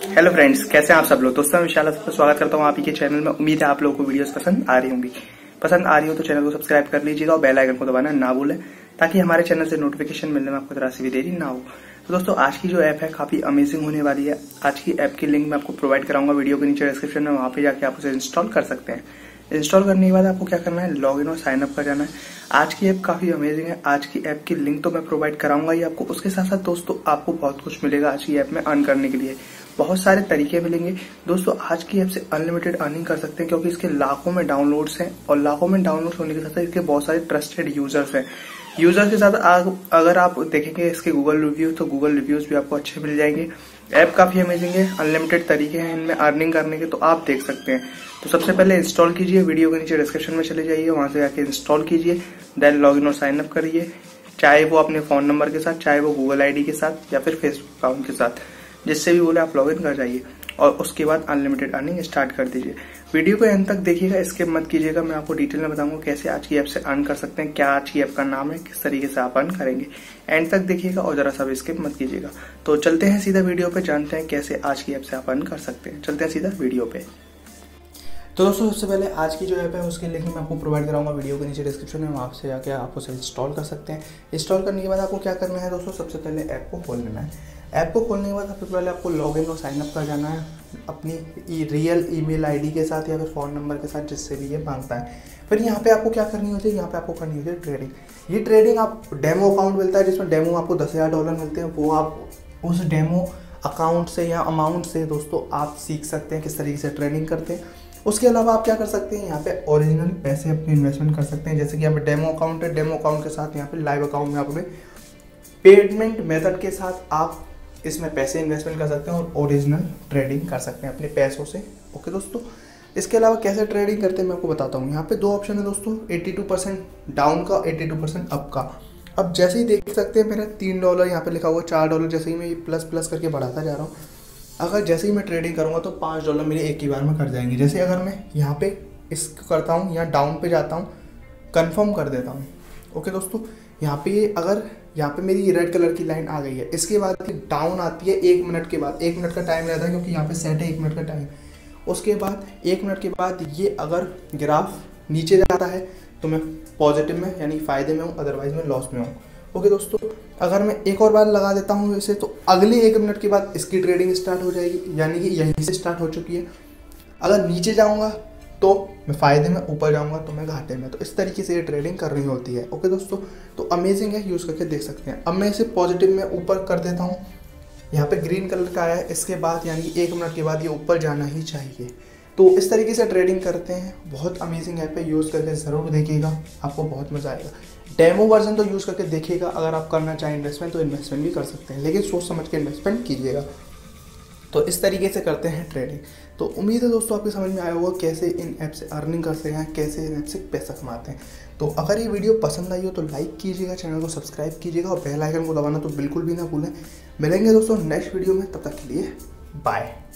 Hello friends, कैसे हैं आप सब लोग। दोस्तों मैं विशाल आपका स्वागत करता हूं आप ही के चैनल में। उम्मीद है आप लोगों को वीडियोस पसंद आ रही होंगी। पसंद आ रही हो तो चैनल को सब्सक्राइब कर लीजिएगा और बेल आइकन को दबाना ना भूलें, ताकि हमारे चैनल से नोटिफिकेशन मिलने में आपको जरा सी भी देरी ना हो। तो दोस्तों आज की जो ऐप है काफी अमेजिंग होने वाली है। आज की ऐप की लिंक मैं आपको प्रोवाइड कराऊंगा वीडियो के नीचे डिस्क्रिप्शन में, वहां पे जाके आप उसे इंस्टॉल कर सकते हैं। इंस्टॉल करने के बाद आपको क्या करना है, लॉग इन और साइन अप कर जाना है। आज की ऐप काफी अमेजिंग है। आज की ऐप की लिंक तो मैं प्रोवाइड कराऊंगा ही आपको, उसके साथ साथ दोस्तों आपको बहुत कुछ मिलेगा आज की ऐप में अर्न करने के लिए। बहुत सारे तरीके मिलेंगे दोस्तों। आज की ऐप से अनलिमिटेड अर्निंग कर सकते हैं, क्योंकि इसके लाखों में डाउनलोड्स हैं और लाखों में डाउनलोड्स होने के साथ साथ इसके बहुत सारे ट्रस्टेड यूजर्स हैं। यूजर्स के साथ अगर आप देखेंगे इसके गूगल रिव्यू, तो गूगल रिव्यूज भी आपको अच्छे मिल जाएंगे। ऐप काफी अमेजिंग है, अनलिमिटेड तरीके हैं इनमें अर्निंग करने के, तो आप देख सकते हैं। तो सबसे पहले इंस्टॉल कीजिए, वीडियो के नीचे डिस्क्रिप्शन में चले जाइए, वहां से जाके इंस्टॉल कीजिए, देन लॉग इन और साइन अप करिए, चाहे वो अपने फोन नंबर के साथ, चाहे वो गूगल आईडी के साथ या फिर फेसबुक अकाउंट के साथ, जिससे भी बोले आप लॉग इन कर जाइए और उसके बाद अनलिमिटेड अर्निंग स्टार्ट कर दीजिए। वीडियो को एंड तक देखिएगा, स्किप मत कीजिएगा। मैं आपको डिटेल में बताऊंगा कैसे आज की ऐप से अर्न कर सकते हैं, क्या आज की ऐप का नाम है, किस तरीके से आप अर्न करेंगे। एंड तक देखिएगा और जरा सा भी स्किप मत कीजिएगा। तो चलते हैं सीधा वीडियो पे, जानते हैं कैसे आज की ऐप से आप अर्न कर सकते हैं। चलते हैं सीधा वीडियो पे। तो दोस्तों सबसे पहले आज की जो ऐप है उसकी लिंक मैं आपको प्रोवाइड कराऊंगा वीडियो के नीचे डिस्क्रिप्शन में, वहाँ से जाके आप उसे इंस्टॉल कर सकते हैं। इंस्टॉल करने के बाद आपको क्या करना है दोस्तों, सबसे पहले ऐप को खोल लेना है। ऐप को खोलने के बाद सबसे पहले आपको लॉगिन और साइन अप कर जाना है अपनी रियल ईमेल आईडी के साथ या फिर फ़ोन नंबर के साथ, जिससे भी ये मांगता है। फिर यहाँ पे आपको क्या करनी होती है, यहाँ पे आपको करनी होती है ट्रेडिंग। ये ट्रेडिंग आप डेमो अकाउंट मिलता है, जिसमें डेमो आपको $10,000 मिलते हैं। वो आप उस डेमो अकाउंट से या अमाउंट से दोस्तों आप सीख सकते हैं किस तरीके से ट्रेडिंग करते हैं। उसके अलावा आप क्या कर सकते हैं, यहाँ पे ओरिजिनल पैसे अपनी इन्वेस्टमेंट कर सकते हैं। जैसे कि यहाँ पे डेमो अकाउंट है, डेमो अकाउंट के साथ यहाँ पे लाइव अकाउंट में आप पेमेंट मेथड के साथ आप इसमें पैसे इन्वेस्टमेंट कर सकते हैं और ओरिजिनल ट्रेडिंग कर सकते हैं अपने पैसों से। ओके दोस्तों, इसके अलावा कैसे ट्रेडिंग करते हैं मैं आपको बताता हूँ। यहाँ पे दो ऑप्शन है दोस्तों, 82% डाउन का, 82% अप का। अब जैसे ही देख सकते हैं मेरा $3 यहाँ पे लिखा हुआ, $4 जैसे ही मैं प्लस प्लस करके बढ़ाता जा रहा हूँ। अगर जैसे ही मैं ट्रेडिंग करूँगा तो $5 मेरे एक ही बार में कट जाएंगे। जैसे अगर मैं यहाँ पे इसको करता हूँ, यहाँ डाउन पे जाता हूँ, कन्फर्म कर देता हूँ। ओके दोस्तों, यहाँ पे अगर यहाँ पे मेरी रेड कलर की लाइन आ गई है, इसके बाद डाउन आती है 1 मिनट के बाद। 1 मिनट का टाइम रहता है, क्योंकि यहाँ पे सेट है 1 मिनट का टाइम। उसके बाद 1 मिनट के बाद ये अगर ग्राफ नीचे जाता है तो मैं पॉजिटिव में यानी फ़ायदे में हूँ, अदरवाइज मैं लॉस में हूँ। ओके दोस्तों, अगर मैं एक और बार लगा देता हूँ इसे, तो अगले 1 मिनट के बाद इसकी ट्रेडिंग स्टार्ट हो जाएगी, यानी कि यहीं से स्टार्ट हो चुकी है। अगर नीचे जाऊँगा तो मैं फ़ायदे में, ऊपर जाऊंगा तो मैं घाटे में। तो इस तरीके से ये ट्रेडिंग करनी होती है। ओके दोस्तों, तो अमेजिंग है, यूज़ करके देख सकते हैं। अब मैं इसे पॉजिटिव में ऊपर कर देता हूँ, यहाँ पे ग्रीन कलर का आया है, इसके बाद यानी कि 1 मिनट के बाद ये ऊपर जाना ही चाहिए। तो इस तरीके से ट्रेडिंग करते हैं। बहुत अमेजिंग ऐप है, यूज़ करके ज़रूर देखिएगा, आपको बहुत मज़ा आएगा। डेमो वर्जन तो यूज़ करके देखिएगा। अगर आप करना चाहें इन्वेस्टमेंट तो इन्वेस्टमेंट भी कर सकते हैं, लेकिन सोच समझ के इन्वेस्टमेंट कीजिएगा। तो इस तरीके से करते हैं ट्रेडिंग। तो उम्मीद है दोस्तों आपको समझ में आया होगा कैसे इन ऐप से अर्निंग करते हैं, कैसे इन ऐप से पैसा कमाते हैं। तो अगर ये वीडियो पसंद आई हो तो लाइक कीजिएगा, चैनल को सब्सक्राइब कीजिएगा और बेल आइकन को दबाना तो बिल्कुल भी ना भूलें। मिलेंगे दोस्तों नेक्स्ट वीडियो में, तब तक के लिए बाय।